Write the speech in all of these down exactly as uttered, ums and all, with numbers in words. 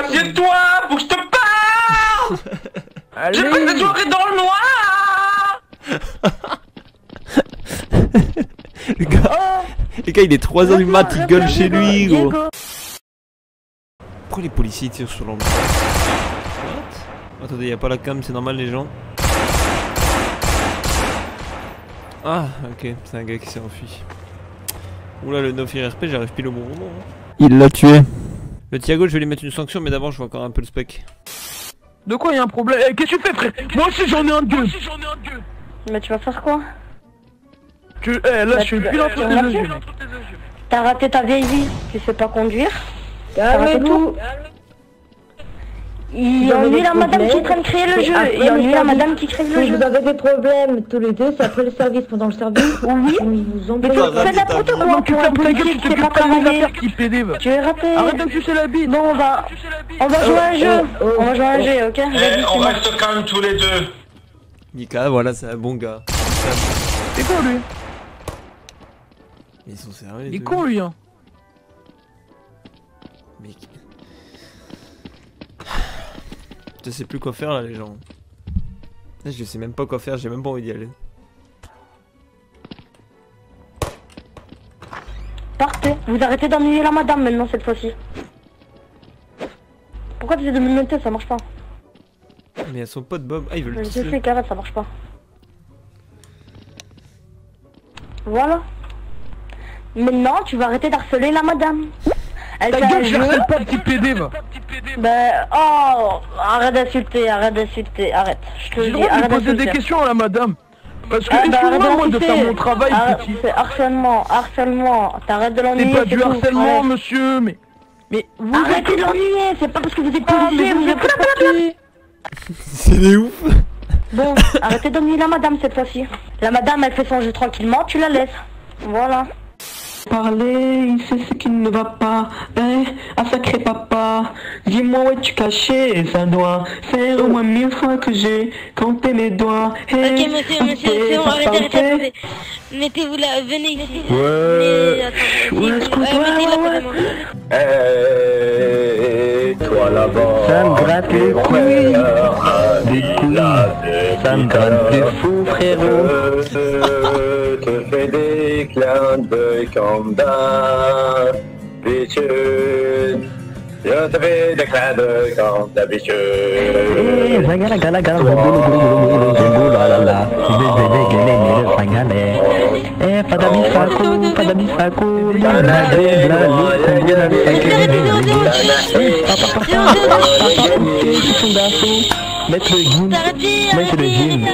assieds-toi, faut que je te parle. J'ai pas de soirée dans le noir. Le gars, le gars il est trois heures du mat, il gueule chez lui gros. Pourquoi les policiers tirent sur l'homme? Attendez, y'a pas la cam, c'est normal les gens. Ah ok, c'est un gars qui s'est enfui. Oula le neuf R P, j'arrive pile au bon moment. Il l'a tué. Le Thiago je vais lui mettre une sanction mais d'abord je vois encore un peu le spec. De quoi y'a un problème? Eh, qu'est-ce que tu fais frère? Moi aussi j'en ai un gueux. Mais tu vas faire quoi? Tu... Eh là je suis plus entre tes deux yeux. T'as raté ta vieille vie, tu sais pas conduire. T'as raté tout. Il ennuie la madame qui est en train de créer le jeu. Il ennuie la madame qui crée le jeu. Vous avez des problèmes tous les deux, c'est après le service, pendant le service. Oui. Vous Mais tu fais n'importe quoi pour un policier qui sait pas travailler. Tu es raté. Arrête de me sucer la bite. Bon on va... On va jouer à un jeu. On va jouer à un jeu, ok? Eh, on reste calme tous les deux. Nika, voilà, c'est un bon gars. C'est con lui. Ils sont sérieux. Il est con lui hein. Mais... Je sais plus quoi faire là les gens. Là, je sais même pas quoi faire, j'ai même pas envie d'y aller. Partez, vous arrêtez d'ennuyer la madame maintenant cette fois-ci. Pourquoi tu essaies de me noter, ça marche pas. Mais y'a son pote Bob, ah il veut le Je tuer. sais qu'arrête, ça marche pas. Voilà. Maintenant tu vas arrêter d'harceler la madame. Elle Ta gueule, je harcèle pas petit pédé va. Bah oh, arrête d'insulter, arrête d'insulter, arrête. Je te J'ai le dis, droit de arrête lui poser des d'insulter. questions à la madame. Parce que Ah bah, arrête excuse-moi moi de d'insulter. faire mon travail Arrête, petit. c'est harcèlement, harcèlement. T'arrêtes de l'ennuyer. C'est pas du tout. harcèlement Arrête. monsieur mais... Mais vous Arrêtez de l'ennuyer, c'est pas parce que vous êtes Ah, policier, mais vous vous êtes êtes pas petit. C'est des ouf. Bon, arrêtez d'ennuyer la madame cette fois-ci. La madame elle fait son jeu tranquillement, tu la laisses. Voilà. Parler, il sait ce qui ne va pas, hein, un sacré papa. Dis-moi où es-tu caché, ça doit faire au moins mille fois que j'ai compté mes doigts. Hey, ok monsieur, monsieur, c'est bon, arrêtez, arrêtez, arrêtez. Mettez-vous là, venez ici. Ouais, Venez, attends, ouais, euh, écoute, mettez là ouais, pour ouais. Eh, toi là-bas. Ça me gratte les couilles, des couilles, ça me gratte des fous frérot. Te fais des clins d'œil comme d'habitude. Je te fais des clins d'œil comme d'habitude. Zagala gala gala zagulu gulu gulu gulu zagulu la la la. Zagala gala zagala. Eh, pada bisaku, pada bisaku. La la la la la. Mettre le gym, mettre le gym.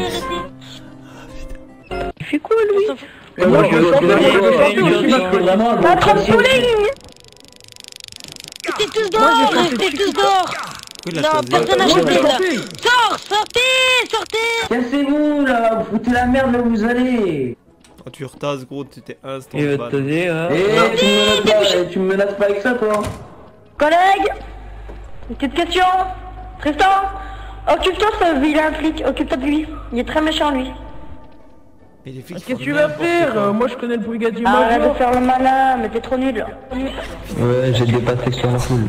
Il fait quoi lui? Mais moi je veux vraiment... Pas trop de bowling. Restez tous dehors, restez tous dehors. Non, personne n'a chanté là. Sors, sortez, sortez. Cassez-vous là, vous foutez la merde là où vous allez. Oh tu retasses gros, t'étais instant Et de va balle. te dire, hein. Eh, tu me menaces pas, tu me menaces pas avec ça toi. Collègue, une petite question. Tristan, occupe-toi ce vilain flic, occupe-toi de lui. Il est très méchant lui. Mais les flics, Qu'est-ce que tu vas faire? Euh, Moi je connais le brigadier Arrête de major. faire le malin, mais t'es trop nul. Ouais, j'ai dépassé sur la foule.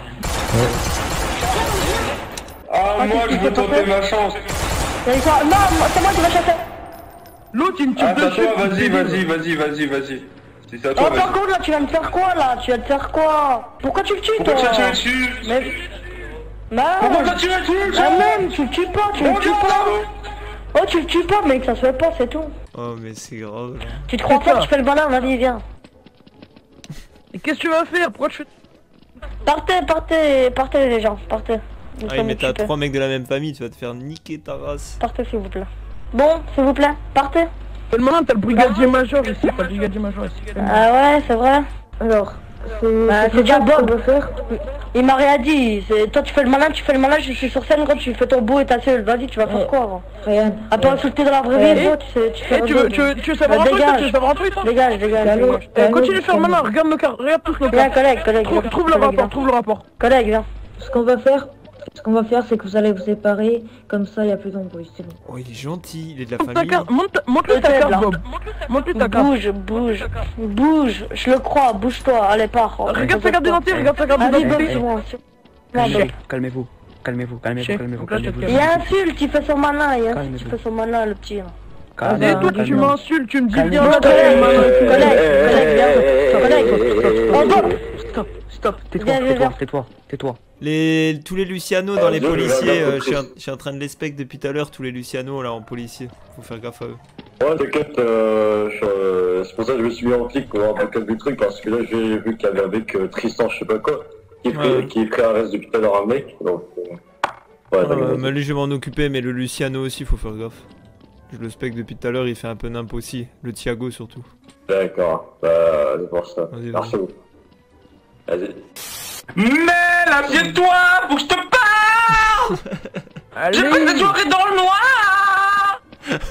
Ah, moi je veux tenter ma chance. Non, moi, c'est moi qui vais chasser. L'autre il me tire Ah, c'est à dessus. toi, vas-y, vas-y, vas-y, vas-y, vas-y. Si c'est à Oh toi, par vas-y. contre là, tu vas me faire quoi là? Tu vas te faire quoi? Pourquoi tu le tues toi? Pourquoi tu as tiré dessus? Mais... Non. Pourquoi tu as tiré dessus? Ah même, tu le tues pas, tu le tues pas. Oh tu le tues pas mec, ça se fait pas, c'est tout. Oh mais c'est grave là. Tu te crois fort, tu fais le malin, vas-y viens. Et qu'est-ce que tu vas faire? Pourquoi tu fais... Partez, partez, partez les gens, partez. Nous Ah sommes mais t'as occupés. trois mecs de la même famille, tu vas te faire niquer ta race. Partez s'il vous plaît. Bon, s'il vous plaît, partez. Fais le malin, t'as le brigadier major ici, pas le brigadier major ici. Ah ouais, c'est vrai. Alors, Bah, c'est déjà Bob. Il m'a rien dit. C'est- Toi tu fais le malin, tu fais le malin, je suis sur scène quand tu fais ton beau et ta seule. Vas-y, tu vas faire quoi avant? rien. À part insulter dans la vraie vie, Eh, gros, tu sais, tu fais Eh, tu veux, tu veux, tu veux savoir un Bah, truc, toi, tu veux dégage. savoir un truc, toi? Dégage, dégage, Allô dégage. Eh, continue de faire le malin, regarde le car, regarde tous le Viens, car. collègue, collègue. Trouve, viens. trouve le Collègue, rapport, viens. trouve le rapport. Collègue, viens. Ce qu'on va faire, ce qu'on va faire, c'est que vous allez vous séparer, comme ça il y a plus d'embrouille, c'est bon. Oh il est gentil, il est de la Monte ta famille. carte, monte, monte-lui ta Peut-être, carte, là. Bob. Monte-lui ta carte. Bouge, bouge, bouge. Je le crois, bouge-toi. Allez, pars. Regarde sa carte d'identité, regarde sa carte Allez, Bob, d'identité. c'est bon. Calmez-vous, calmez-vous, calmez-vous, calmez-vous, calmez-vous, calmez-vous. Il insulte, il fait son malin, il insulte, il fait son malin, le petit. Et toi, tu m'insultes, tu me dis bien là, Stop, stop, tais-toi, tais-toi, tais-toi, tais-toi. Les... Tous les Luciano dans les policiers, euh, je suis en... je suis en train de les spec depuis tout à l'heure, tous les Luciano là en policier. Faut faire gaffe à eux. Ouais, t'inquiète, euh, euh, c'est pour ça que je me suis mis en clic pour voir un peu du truc, parce que là j'ai vu qu'il y avait avec euh, Tristan, je sais pas quoi, qui est pris, ouais. qui est pris à reste depuis tout à l'heure un mec, donc... Euh... Ouais, euh, mais lui je vais m'en occuper, mais le Luciano aussi, faut faire gaffe. Je le spec depuis tout à l'heure, il fait un peu nimp aussi. Le Thiago surtout. D'accord, bah c'est pour ça. Merci beaucoup. Vas-y. Mais assieds-toi, faut que je te parle. J'ai fait cette soirée dans le noir.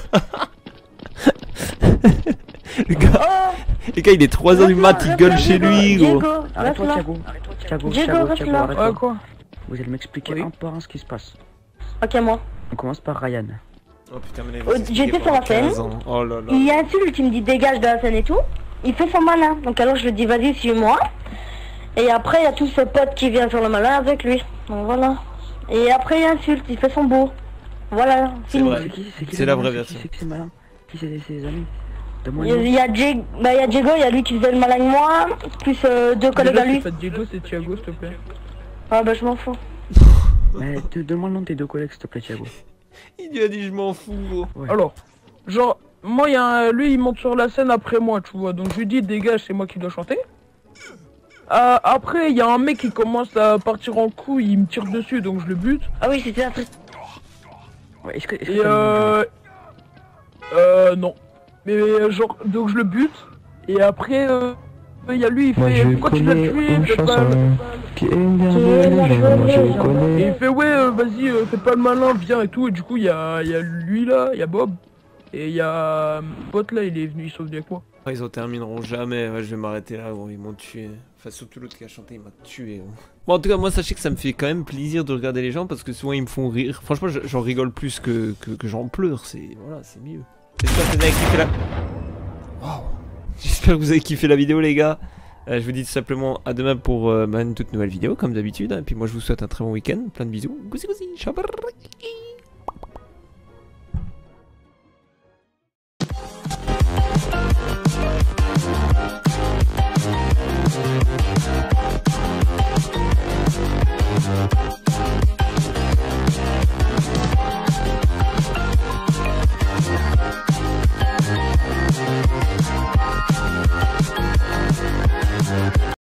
Le gars, les gars, il est trois heures du mat, il gueule chez lui, gros. Arrête-toi, Thiago. Thiago, Thiago, Thiago, arrête-toi. Quoi? Vous allez m'expliquer un par un ce qui se passe. Ok, moi. On commence par Ryan. Oh putain, mais oh, j'étais sur la scène, oh là là. Il insulte, il me dit dégage de la scène et tout. Il fait son malin, donc alors je lui dis vas-y suis-moi. Et après il y a tout ce pote qui vient faire le malin avec lui. Donc voilà. Et après il insulte, il fait son beau. Voilà, fini. C'est la vraie version. Qui c'est que c'est malin? Qui c'est ses amis? Il y a, il y a Diego, bah il y a Diego, il y a lui qui faisait le malin avec moi, plus euh, deux collègues à lui. C'est pas Diego, c'est Thiago s'il te plaît. Ah bah je m'en fous. Mais donne-moi le nom de tes deux collègues s'il te plaît Thiago. Il lui a dit je m'en fous gros. Ouais. Alors, genre, moi, y a un... lui il monte sur la scène après moi, tu vois, donc je lui dis dégage, c'est moi qui dois chanter. Euh, après, il y a un mec qui commence à partir en couille, il me tire dessus, donc je le bute. Ah oui, c'était après. Ouais, est-ce que... Est et euh... Euh, non. Mais genre, donc je le bute, et après, euh... il y a lui, il fait, moi, pourquoi tu l'as tué, qui est je connais. Et il fait ouais, euh, vas-y, euh, fais pas le malin, viens et tout, et du coup, il y a, y a lui là, il y a Bob, et il y a... Pote là, il est venu, il sauve avec moi. Ils en termineront jamais, ouais, je vais m'arrêter là, gros, ils m'ont tué. Enfin, surtout l'autre qui a chanté, il m'a tué, gros. Bon, en tout cas, moi, sachez que ça me fait quand même plaisir de regarder les gens, parce que souvent, ils me font rire. Franchement, j'en rigole plus que, que, que j'en pleure, c'est... Voilà, c'est mieux. J'espère que vous avez kiffé la... Wow. J'espère que vous avez kiffé la vidéo, les gars. Euh, je vous dis tout simplement à demain pour euh, bah, une toute nouvelle vidéo, comme d'habitude. Et puis moi, je vous souhaite un très bon week-end. Plein de bisous. Goussi goussi. Ciao.